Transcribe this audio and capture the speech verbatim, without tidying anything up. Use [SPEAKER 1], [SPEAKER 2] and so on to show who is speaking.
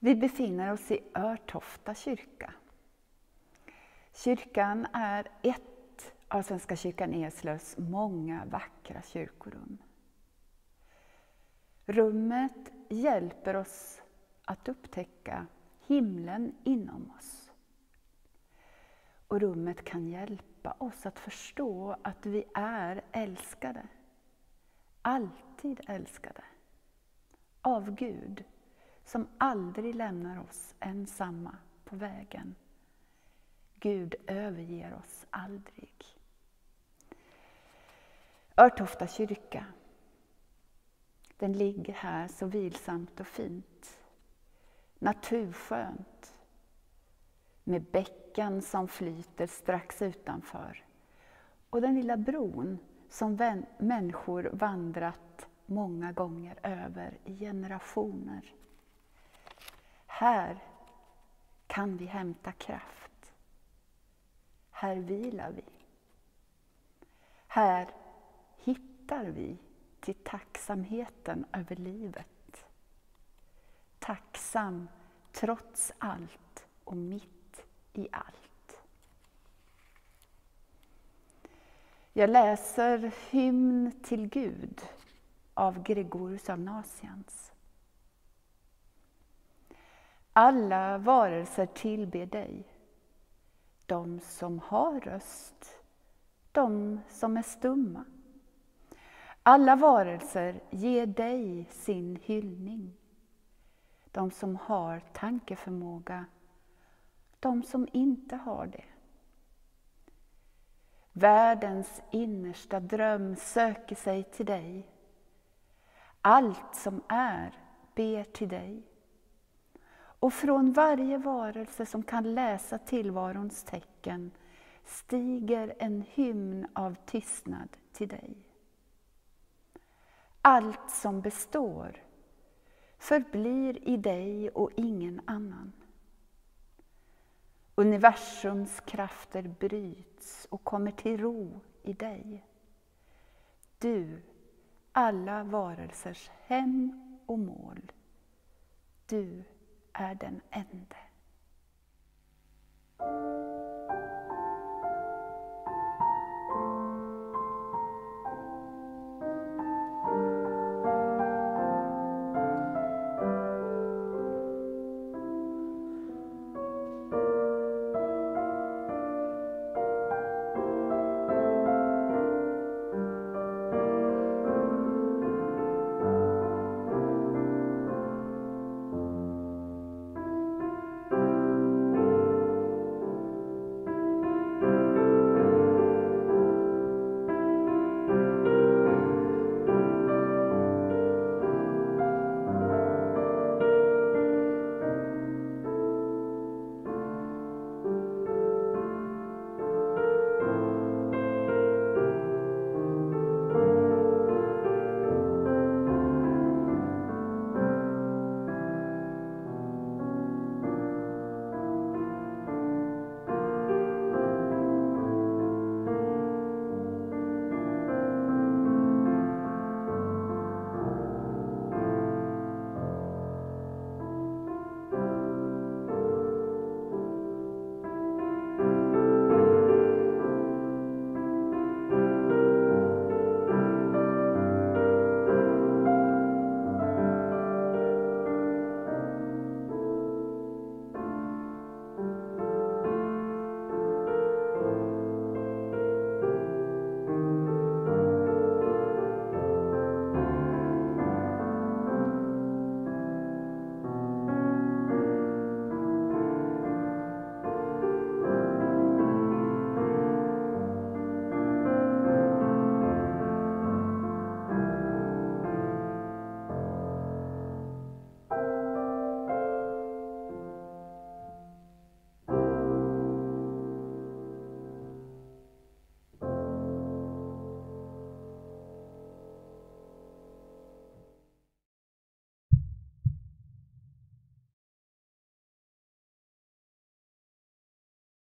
[SPEAKER 1] Vi befinner oss i Örtofta kyrka. Kyrkan är ett av Svenska kyrkan Eslövs många vackra kyrkorum. Rummet hjälper oss att upptäcka himlen inom oss. Och rummet kan hjälpa oss att förstå att vi är älskade. Alltid älskade. Av Gud, som aldrig lämnar oss ensamma på vägen. Gud överger oss aldrig. Örtofta kyrka. Den ligger här så vilsamt och fint. Naturskönt. Med bäcken som flyter strax utanför. Och den lilla bron som vän- människor vandrat många gånger över i generationer. Här kan vi hämta kraft. Här vilar vi. Här hittar vi till tacksamheten över livet. Tacksam trots allt och mitt i allt. Jag läser Hymn till Gud av Gregorius av Nazianz. Alla varelser tillber dig, de som har röst, de som är stumma. Alla varelser ger dig sin hyllning, de som har tankeförmåga, de som inte har det. Världens innersta dröm söker sig till dig. Allt som är ber till dig. Och från varje varelse som kan läsa tillvarons tecken stiger en hymn av tystnad till dig. Allt som består förblir i dig och ingen annan. Universums krafter bryts och kommer till ro i dig. Du, alla varelsers hem och mål. Du är den ende.